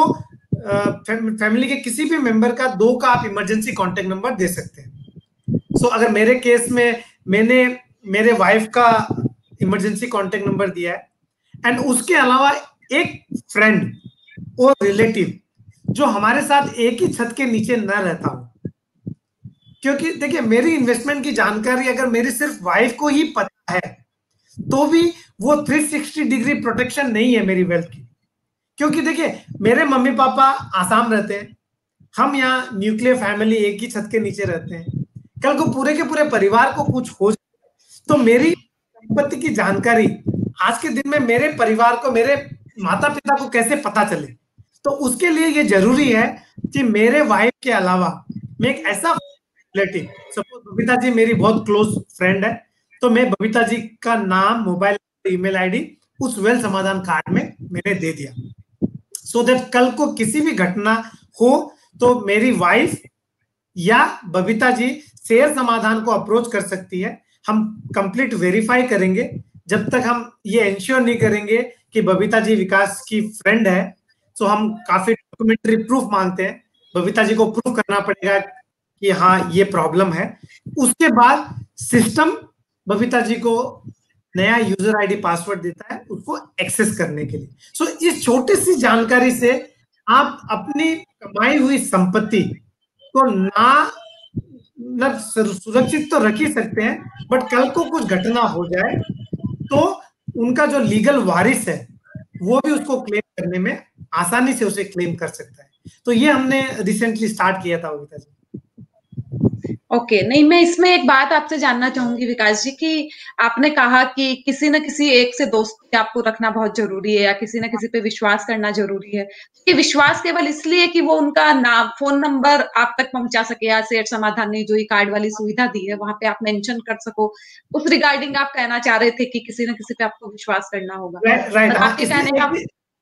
फैमिली के किसी भी मेंबर का दो का आप इमरजेंसी कॉन्टेक्ट नंबर दे सकते हैं। सो so, अगर मेरे केस में मैंने मेरे वाइफ का इमरजेंसी कॉन्टेक्ट नंबर दिया है, एंड उसके अलावा एक फ्रेंड और रिलेटिव जो हमारे साथ एक ही छत के नीचे न रहता हो, क्योंकि देखिए मेरी इन्वेस्टमेंट की जानकारी अगर मेरी सिर्फ वाइफ को ही पता है तो भी वो तीन सौ साठ डिग्री प्रोटेक्शन नहीं है मेरी वेल्थ की। क्योंकि देखिए मेरे मम्मी पापा आसाम रहते हैं, हम यहाँ न्यूक्लियर फैमिली एक ही छत के नीचे रहते हैं, कल को पूरे के पूरे परिवार को कुछ हो जाए तो मेरी संपत्ति की जानकारी आज के दिन में मेरे परिवार को, मेरे माता पिता को कैसे पता चले? तो उसके लिए ये जरूरी है कि मेरे वाइफ के अलावा मैं एक ऐसा रिलेटिव, सपोज बबीता जी मेरी बहुत क्लोज फ्रेंड है, तो मैं बबीता जी का नाम, मोबाइल, ईमेल आईडी उस वेल्थ समाधान कार्ड में मैंने दे दिया, सो दैट कल को किसी भी घटना हो तो मेरी वाइफ या बबीता जी शेयर समाधान को अप्रोच कर सकती है। हम कंप्लीट वेरीफाई करेंगे, जब तक हम ये इंश्योर नहीं करेंगे कि बबीता जी विकास की फ्रेंड है, तो हम काफी डॉक्यूमेंट्री प्रूफ मांगते हैं। बबीता जी को प्रूफ करना पड़ेगा कि हाँ ये प्रॉब्लम है। उसके बाद सिस्टम बबीता जी को नया यूजर आईडी पासवर्ड देता है उसको एक्सेस करने के लिए। सो so, इस छोटी सी जानकारी से आप अपनी कमाई हुई संपत्ति को ना मतलब सुरक्षित तो रख ही सकते हैं, बट कल को कुछ घटना हो जाए तो उनका जो लीगल वारिस है वो भी उसको क्लेम करने में आसानी से उसे क्लेम कर सकता है। तो ये हमने रिसेंटली स्टार्ट किया था बबीता जी। ओके okay, नहीं मैं इसमें एक बात आपसे जानना चाहूंगी विकास जी कि आपने कहा कि किसी न किसी एक से दोस्ती आपको रखना बहुत जरूरी है या किसी न किसी पे विश्वास करना जरूरी है। कि विश्वास केवल इसलिए कि वो उनका नाम फोन नंबर आप तक पहुंचा सके या सेठ समाधान ने जो ये कार्ड वाली सुविधा दी है वहां पे आप मेंशन कर सको, उस रिगार्डिंग आप कहना चाह रहे थे कि किसी न किसी पे आपको विश्वास करना होगा। right, right, हाँ, आपके कहने का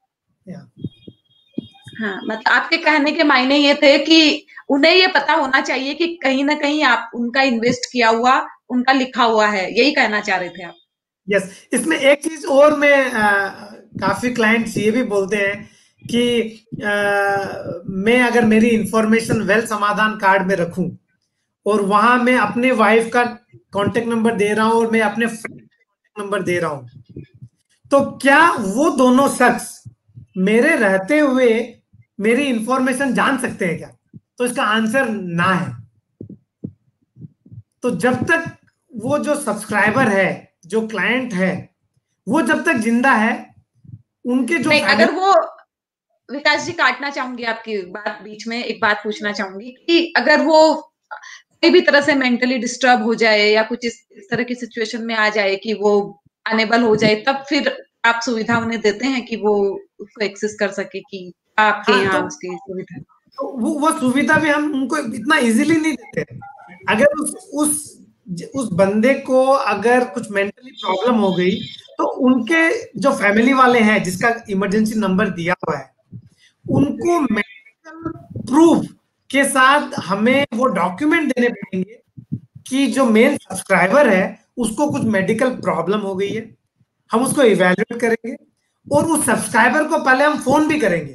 हाँ मतलब आपके कहने के मायने ये थे कि उन्हें ये पता होना चाहिए कि कहीं ना कहीं आप उनका इन्वेस्ट किया हुआ उनका लिखा हुआ है, यही कहना चाह रहे थे आप? यस yes, इसमें एक चीज और मैं आ, काफी क्लाइंट्स ये भी बोलते हैं कि आ, मैं अगर मेरी इंफॉर्मेशन वेल्थ समाधान कार्ड में रखूं और वहां मैं अपने वाइफ का कांटेक्ट नंबर दे रहा हूं और मैं अपने फ्रेंड का नंबर दे रहा हूं, तो क्या वो दोनों शख्स मेरे रहते हुए मेरी इंफॉर्मेशन जान सकते हैं क्या? तो इसका आंसर ना है। तो जब तक वो जो सब्सक्राइबर है, जो क्लाइंट है, वो जब तक जिंदा है, उनके जो नहीं, अगर वो विकास जी काटना चाहूंगी आपकी बात बीच में, एक बात पूछना चाहूंगी कि अगर वो कोई भी तरह से मेंटली डिस्टर्ब हो जाए या कुछ इस, इस तरह की सिचुएशन में आ जाए कि वो अनेबल हो जाए, तब फिर आप सुविधा उन्हें देते हैं कि वो उसको एक्सेस कर सके कि आपके हाँ, यहाँ तो, उसकी सुविधा तो वो वो सुविधा भी हम उनको इतना इजीली नहीं देते। अगर उस उस उस बंदे को अगर कुछ मेंटली प्रॉब्लम हो गई तो उनके जो फैमिली वाले हैं जिसका इमरजेंसी नंबर दिया हुआ है, उनको मेडिकल प्रूफ के साथ हमें वो डॉक्यूमेंट देने पड़ेंगे कि जो मेन सब्सक्राइबर है उसको कुछ मेडिकल प्रॉब्लम हो गई है। हम उसको इवैल्यूएट करेंगे और उस सब्सक्राइबर को पहले हम फोन भी करेंगे।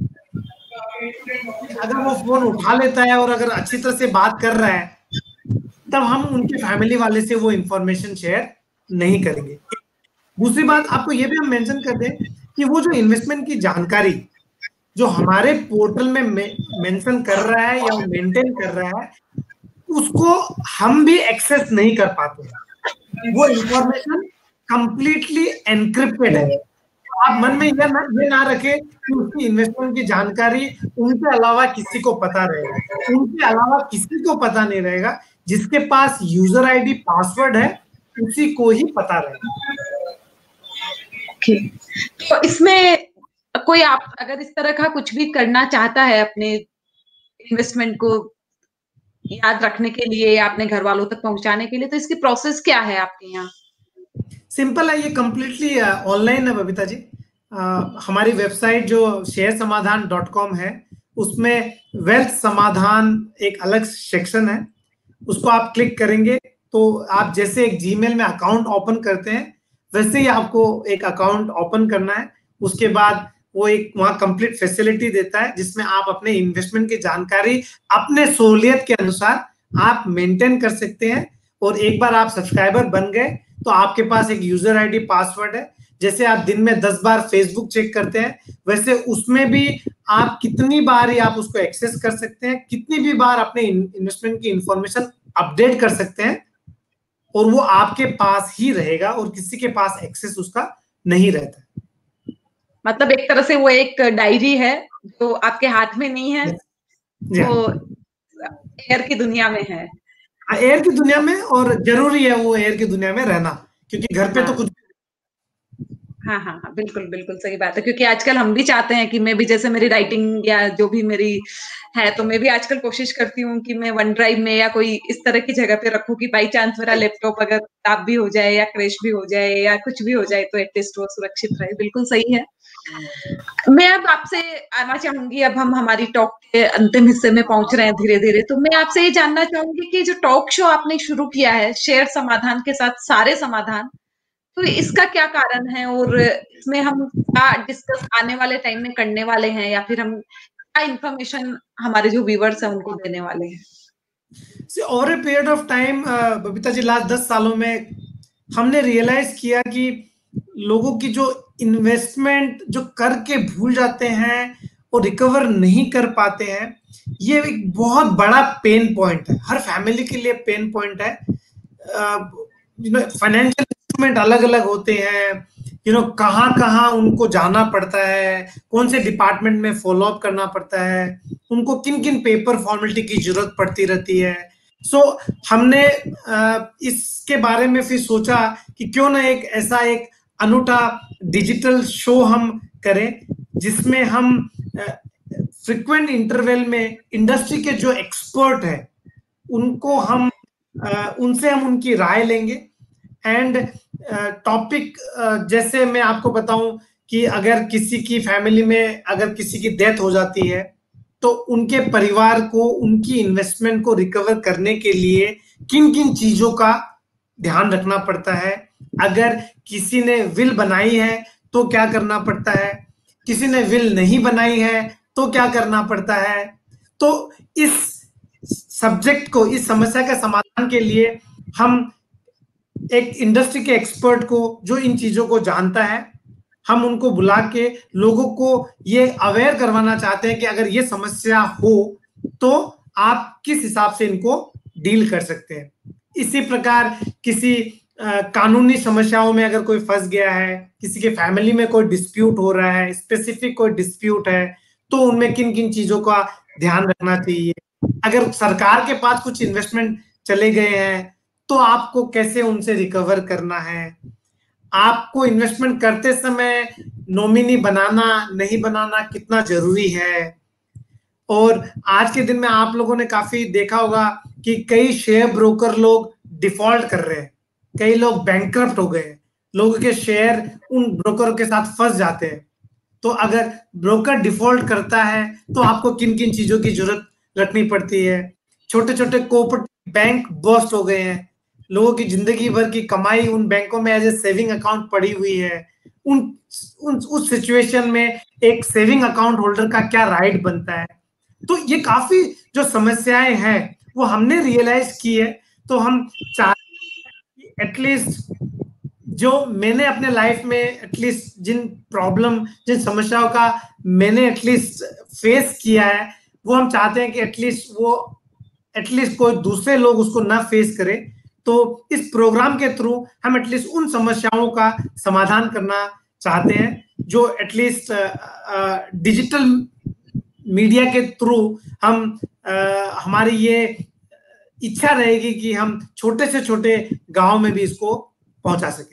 अगर वो फोन उठा लेता है और अगर अच्छी तरह से बात कर रहा है, तब हम उनके फैमिली वाले से वो इंफॉर्मेशन शेयर नहीं करेंगे। दूसरी बात आपको ये भी हम मेंशन कर दें कि वो जो इन्वेस्टमेंट की जानकारी जो हमारे पोर्टल में मेंशन कर रहा है या मेंटेन कर रहा है, उसको हम भी एक्सेस नहीं कर पाते। वो इंफॉर्मेशन कंप्लीटली एनक्रिप्टेड है। आप मन में यह ना, ये ना रखें कि उसकी इन्वेस्टमेंट की जानकारी उनके अलावा किसी को पता रहेगा। उनके अलावा किसी को पता नहीं रहेगा। जिसके पास यूजर आईडी पासवर्ड है उसी को ही पता रहेगा। okay. तो इसमें कोई आप अगर इस तरह का कुछ भी करना चाहता है अपने इन्वेस्टमेंट को याद रखने के लिए या अपने घर वालों तक पहुंचाने के लिए, तो इसकी प्रोसेस क्या है आपके यहाँ? सिंपल है, ये कंप्लीटली ऑनलाइन है बबीता जी। आ, हमारी वेबसाइट जो शेयर समाधान डॉट कॉम है उसमें वेल्थ समाधान एक अलग सेक्शन है, उसको आप क्लिक करेंगे तो आप जैसे एक जीमेल में अकाउंट ओपन करते हैं वैसे ही आपको एक अकाउंट ओपन करना है। उसके बाद वो एक वहां कंप्लीट फैसिलिटी देता है जिसमें आप अपने इन्वेस्टमेंट की जानकारी अपने सहूलियत के अनुसार आप मेंटेन कर सकते हैं। और एक बार आप सब्सक्राइबर बन गए तो आपके पास एक यूजर आईडी पासवर्ड है। जैसे आप दिन में दस बार फेसबुक चेक करते हैं वैसे उसमें भी आप कितनी बार ही आप उसको एक्सेस कर सकते हैं, कितनी भी बार अपने इन्वेस्टमेंट की इंफॉर्मेशन अपडेट कर सकते हैं और वो आपके पास ही रहेगा और किसी के पास एक्सेस उसका नहीं रहता। मतलब एक तरह से वो एक डायरी है जो आपके हाथ में नहीं है, वो एयर की दुनिया में है। एयर की दुनिया में, और जरूरी है वो एयर की दुनिया में रहना, क्योंकि घर पे हाँ। तो कुछ हाँ हाँ हाँ बिल्कुल बिल्कुल सही बात है, क्योंकि आजकल हम भी चाहते हैं कि मैं भी जैसे मेरी राइटिंग या जो भी मेरी है, तो मैं भी आजकल कोशिश करती हूँ कि मैं वन ड्राइव में या कोई इस तरह की जगह पे रखूं कि बाई चांस मेरा लैपटॉप अगर खराब भी हो जाए या क्रैश भी हो जाए या कुछ भी हो जाए तो एटलीस्ट वो सुरक्षित रहे। बिल्कुल सही है। मैं अब आपसे आना चाहूंगी, अब हम हमारी टॉक के अंतिम हिस्से में पहुंच रहे हैं धीरे धीरे, तो मैं आपसे ये जानना चाहूंगी कि जो टॉक शो आपने शुरू किया है शेयर समाधान के साथ सारे समाधान, तो इसका क्या कारण है और इसमें हम क्या डिस्कस आने वाले टाइम में करने वाले हैं या फिर हम क्या इंफॉर्मेशन हमारे जो व्यूअर्स हैं उनको देने वाले हैं? Over a period of time Babita ji, last दस सालों में हमने रियलाइज किया कि लोगों की जो इन्वेस्टमेंट जो करके भूल जाते हैं और रिकवर नहीं कर पाते हैं, ये एक बहुत बड़ा पेन पॉइंट है, हर फैमिली के लिए पेन पॉइंट है। यू नो फाइनेंशियल इंस्ट्रूमेंट अलग अलग होते हैं, यू नो कहाँ कहाँ उनको जाना पड़ता है, कौन से डिपार्टमेंट में फॉलो अप करना पड़ता है, उनको किन किन पेपर फॉर्मेलिटी की जरूरत पड़ती रहती है। सो so, हमने इसके बारे में फिर सोचा कि क्यों ना एक ऐसा एक अनूठा डिजिटल शो हम करें जिसमें हम फ्रीक्वेंट इंटरवल में इंडस्ट्री के जो एक्सपर्ट हैं उनको हम उनसे हम उनकी राय लेंगे। एंड टॉपिक जैसे मैं आपको बताऊं कि अगर किसी की फैमिली में अगर किसी की डेथ हो जाती है तो उनके परिवार को उनकी इन्वेस्टमेंट को रिकवर करने के लिए किन किन चीजों का ध्यान रखना पड़ता है, अगर किसी ने विल बनाई है तो क्या करना पड़ता है, किसी ने विल नहीं बनाई है तो क्या करना पड़ता है। तो इस सब्जेक्ट को, इस समस्या के समाधान के लिए हम एक इंडस्ट्री के एक्सपर्ट को जो इन चीजों को जानता है, हम उनको बुला के लोगों को ये अवेयर करवाना चाहते हैं कि अगर ये समस्या हो तो आप किस हिसाब से इनको डील कर सकते हैं। इसी प्रकार किसी आ, कानूनी समस्याओं में अगर कोई फंस गया है, किसी के फैमिली में कोई डिस्प्यूट हो रहा है, स्पेसिफिक कोई डिस्प्यूट है, तो उनमें किन किन चीजों का ध्यान रखना चाहिए। अगर सरकार के पास कुछ इन्वेस्टमेंट चले गए हैं तो आपको कैसे उनसे रिकवर करना है, आपको इन्वेस्टमेंट करते समय नॉमिनी बनाना नहीं बनाना कितना जरूरी है। और आज के दिन में आप लोगों ने काफी देखा होगा कि कई शेयर ब्रोकर लोग डिफॉल्ट कर रहे हैं, कई लोग बैंकक्रप्ट हो गए, लोगों के शेयर उन ब्रोकर के साथ फंस जाते हैं। तो अगर ब्रोकर डिफॉल्ट करता है तो आपको किन किन चीजों की जरूरत रखनी पड़ती है। छोटे छोटे कोऑपरेटिव बैंक बस्ट हो गए हैं, लोगों की जिंदगी भर की कमाई उन बैंकों में एज ए सेविंग अकाउंट पड़ी हुई है। उन, उन उस सिचुएशन में एक सेविंग अकाउंट होल्डर का क्या राइट बनता है। तो ये काफी जो समस्याएं हैं वो हमने रियलाइज की है। तो हम चाहते एटलीस्ट जो मैंने अपने लाइफ में एटलीस्ट जिन प्रॉब्लम जिन समस्याओं का मैंने एटलीस्ट फेस किया है, वो हम चाहते हैं कि एटलीस्ट वो एटलीस्ट कोई दूसरे लोग उसको ना फेस करे। तो इस प्रोग्राम के थ्रू हम एटलीस्ट उन समस्याओं का समाधान करना चाहते हैं जो एटलीस्ट डिजिटल मीडिया के थ्रू हम आ, हमारी ये इच्छा रहेगी कि हम छोटे से छोटे गांव में भी इसको पहुंचा सके।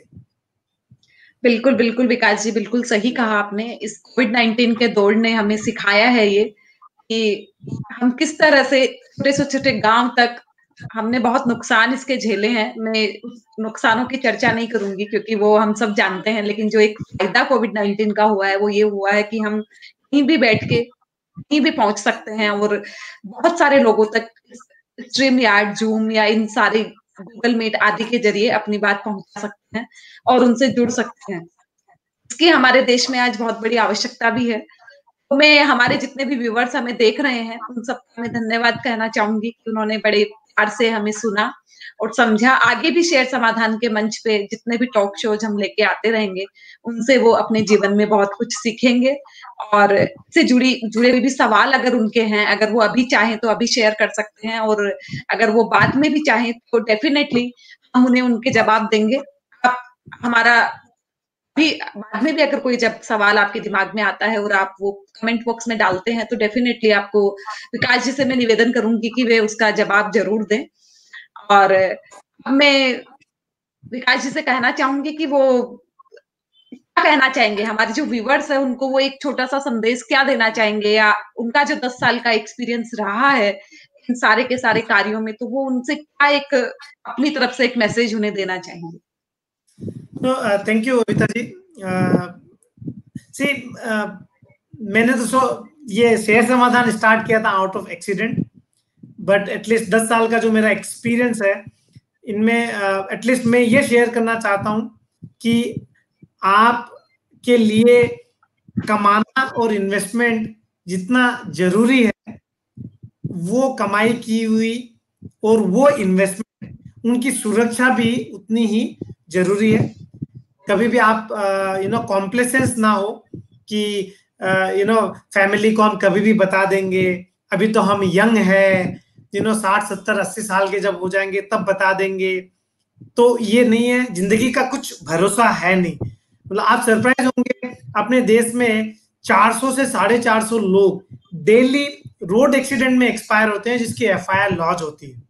बिल्कुल बिल्कुल विकास जी, बिल्कुल सही कहा आपने। इस कोविड नाइनटीन के दौर ने हमें सिखाया है ये कि हम किस तरह से छोटे से छोटे गांव तक हमने बहुत नुकसान इसके झेले हैं। मैं नुकसानों की चर्चा नहीं करूंगी क्योंकि वो हम सब जानते हैं, लेकिन जो एक फायदा कोविड नाइनटीन का हुआ है वो ये हुआ है कि हम कहीं भी बैठ के कहीं भी पहुंच सकते हैं और बहुत सारे लोगों तक स्ट्रीम यार्ड, जूम या इन सारे गूगल मीट आदि के जरिए अपनी बात पहुंचा सकते हैं और उनसे जुड़ सकते हैं। इसकी हमारे देश में आज बहुत बड़ी आवश्यकता भी है। तो मैं हमारे जितने भी व्यूअर्स हमें देख रहे हैं उन सबको मैं धन्यवाद कहना चाहूंगी कि उन्होंने बड़े प्यार से हमें सुना और समझा। आगे भी शेयर समाधान के मंच पे जितने भी टॉक शोज हम लेके आते रहेंगे उनसे वो अपने जीवन में बहुत कुछ सीखेंगे। और इससे जुड़ी जुड़े हुए भी सवाल अगर उनके हैं, अगर वो अभी चाहें तो अभी शेयर कर सकते हैं, और अगर वो बाद में भी चाहें तो डेफिनेटली हम उन्हें उनके जवाब देंगे। आप हमारा भी बाद में भी अगर कोई जब सवाल आपके दिमाग में आता है और आप वो कमेंट बॉक्स में डालते हैं तो डेफिनेटली आपको विकास जी से मैं निवेदन करूंगी कि वे उसका जवाब जरूर दें। और मैं विकास जी से कहना चाहूंगी कि वो क्या कहना चाहेंगे, हमारे जो व्यूअर्स है उनको वो एक छोटा सा संदेश क्या देना चाहेंगे, या उनका जो दस साल का एक्सपीरियंस रहा है इन सारे के सारे कार्यों में, तो वो उनसे क्या एक अपनी तरफ से एक मैसेज उन्हें देना चाहेंगे। तो थैंक यू अविता जी। सी मैंने तो सो ये शेयर समाधान स्टार्ट किया था out of accident, but at least दस साल का जो मेरा एक्सपीरियंस है इनमें एटलीस्ट uh, मैं ये शेयर करना चाहता हूँ कि आप के लिए कमाना और इन्वेस्टमेंट जितना जरूरी है वो कमाई की हुई और वो इन्वेस्टमेंट, उनकी सुरक्षा भी उतनी ही जरूरी है। कभी भी आप यू नो कॉम्प्लेसेंस ना हो कि यू नो फैमिली को हम कभी भी बता देंगे, अभी तो हम यंग है, यू नो साठ सत्तर अस्सी साल के जब हो जाएंगे तब बता देंगे, तो ये नहीं है। जिंदगी का कुछ भरोसा है नहीं। मतलब आप सरप्राइज होंगे, अपने देश में चार सौ से साढ़े चार सौ लोग डेली रोड एक्सीडेंट में एक्सपायर होते हैं, जिसकी एफ आई आर लॉन्च होती है।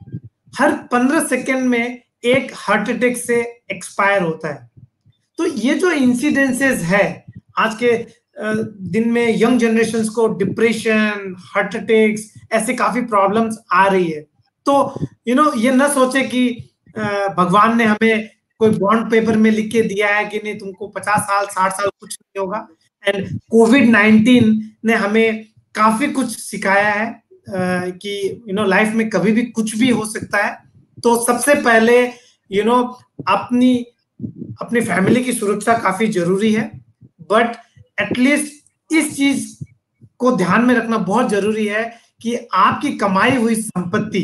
हर पंद्रह सेकंड में एक हार्ट अटैक से एक्सपायर होता है। तो ये जो इंसिडेंसेस है आज के दिन में, यंग जनरेशन को डिप्रेशन, हार्ट अटैक्स, ऐसे काफी प्रॉब्लम्स आ रही है। तो यू नो ये ना सोचे कि भगवान ने हमें कोई बॉन्ड पेपर में लिख के दिया है कि नहीं तुमको पचास साल साठ साल कुछ नहीं होगा। एंड कोविड नाइनटीन ने हमें काफी कुछ सिखाया है uh, कि यू नो लाइफ में कभी भी कुछ भी हो सकता है। तो सबसे पहले यू नो अपनी अपनी फैमिली की सुरक्षा काफी जरूरी है, बट एटलीस्ट इस चीज को ध्यान में रखना बहुत जरूरी है कि आपकी कमाई हुई संपत्ति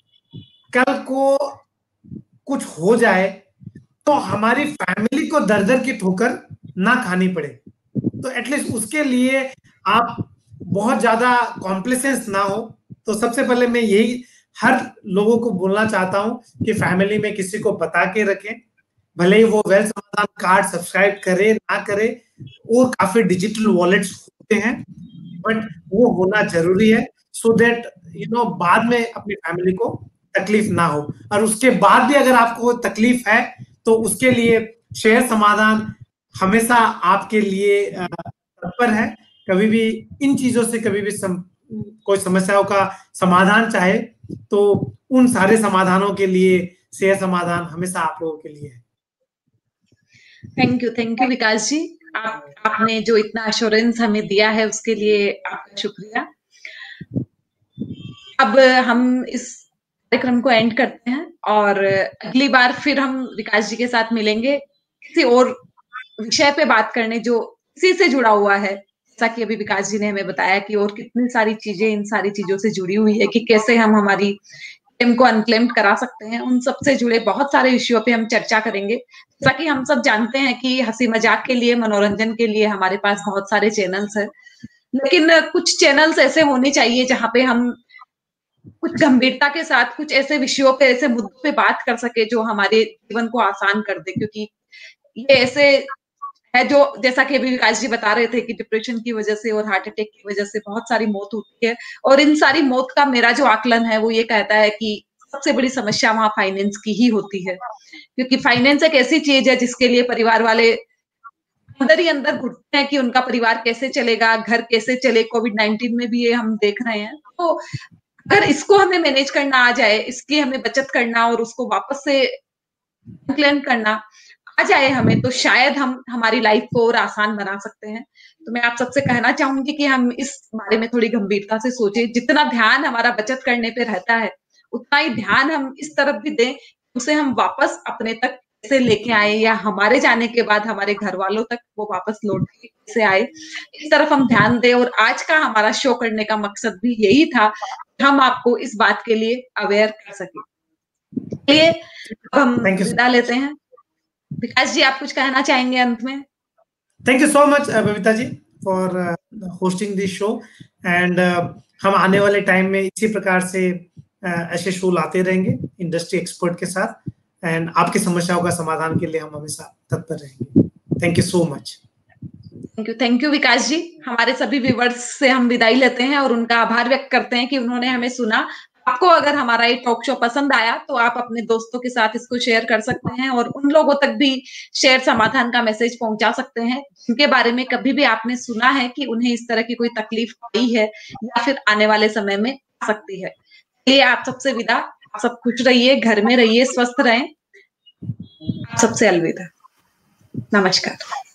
कल को कुछ हो जाए तो हमारी फैमिली को दर दर की ठोकर ना खानी पड़े। तो एटलीस्ट उसके लिए आप बहुत ज्यादा कॉम्प्लेसेंस ना हो। तो सबसे पहले मैं यही हर लोगों को बोलना चाहता हूं कि फैमिली में किसी को बता के रखें, भले ही वो वेल्थ समाधान कार्ड सब्सक्राइब करे ना करे, और काफी डिजिटल वॉलेट्स होते हैं, बट वो होना जरूरी है सो दैट यू नो बाद में अपनी फैमिली को तकलीफ ना हो। और उसके बाद भी अगर आपको तकलीफ है तो उसके लिए शेयर समाधान हमेशा आपके लिए तत्पर है। कभी भी इन चीजों से कभी भी सम, कोई समस्याओं का समाधान चाहे तो उन सारे समाधानों के लिए शेयर समाधान हमेशा आप लोगों के लिए है। Thank you, thank you Vikas ji. आप आपने जो इतना एश्योरेंस हमें दिया है उसके लिए आपका शुक्रिया। अब हम इस कार्यक्रम को एंड करते हैं और अगली बार फिर हम विकास जी के साथ मिलेंगे किसी और विषय पे बात करने जो इसी से जुड़ा हुआ है। जैसा कि अभी विकास जी ने हमें बताया कि और कितनी सारी चीजें इन सारी चीजों से जुड़ी हुई है कि कैसे हम हमारी क्लेम को अनक्लेम करा सकते हैं। उन सब से जुड़े बहुत सारे विषयों पे हम चर्चा करेंगे। जैसा कि हम सब जानते हैं कि हंसी मजाक के लिए, मनोरंजन के लिए हमारे पास बहुत सारे चैनल्स हैं, लेकिन कुछ चैनल्स ऐसे होने चाहिए जहाँ पे हम कुछ गंभीरता के साथ कुछ ऐसे विषयों पे, ऐसे मुद्दों पे बात कर सके जो हमारे जीवन को आसान कर दे। क्योंकि ये ऐसे है जो, जैसा कि अभी विकास जी बता रहे थे कि डिप्रेशन की वजह से और हार्ट अटैक की वजह से बहुत सारी मौत होती है, और इन सारी मौत का मेरा जो आकलन है वो ये कहता है कि सबसे बड़ी समस्या वहां फाइनेंस की ही होती है। क्योंकि फाइनेंस एक ऐसी चीज है जिसके लिए परिवार वाले अंदर ही अंदर घुटते हैं कि उनका परिवार कैसे चलेगा, घर कैसे चले। कोविड नाइनटीन में भी ये हम देख रहे हैं। तो अगर इसको हमें मैनेज करना आ जाए, इसकी हमें बचत करना और उसको वापस से क्लेम करना आ जाए हमें, तो शायद हम हमारी लाइफ को और आसान बना सकते हैं। तो मैं आप सबसे कहना चाहूंगी कि हम इस बारे में थोड़ी गंभीरता से सोचें। जितना ध्यान हमारा बचत करने पे रहता है उतना ही ध्यान हम इस तरफ भी दें, उसे हम वापस अपने तक कैसे लेके आए, या हमारे जाने के बाद हमारे घर वालों तक वो वापस लौट के कैसे आए, इस तरफ हम ध्यान दें। और आज का हमारा शो करने का मकसद भी यही था, हम आपको इस बात के लिए अवेयर कर सके। चलिए अब हम विदा लेते हैं। विकास जी, आप कुछ कहना चाहेंगे अंत में? Thank you so much Babita ji for hosting this show. And हम आने वाले टाइम में इसी प्रकार से uh, ऐसे शो लाते रहेंगे इंडस्ट्री एक्सपर्ट के साथ, एंड आपकी समस्याओं का समाधान के लिए हम हमेशा तत्पर रहेंगे। Thank you so much. Thank you, thank you Vikas ji. हमारे सभी व्यूअर्स से हम विदाई लेते हैं और उनका आभार व्यक्त करते हैं कि उन्होंने हमें सुना। आपको अगर हमारा ये टॉक शो पसंद आया तो आप अपने दोस्तों के साथ इसको शेयर कर सकते हैं और उन लोगों तक भी शेयर समाधान का मैसेज पहुंचा सकते हैं जिनके बारे में कभी भी आपने सुना है कि उन्हें इस तरह की कोई तकलीफ आई है या फिर आने वाले समय में आ सकती है। ये आप सबसे विदा। आप सब खुश रहिए, घर में रहिए, स्वस्थ रहें। आप सबसे अलविदा। नमस्कार।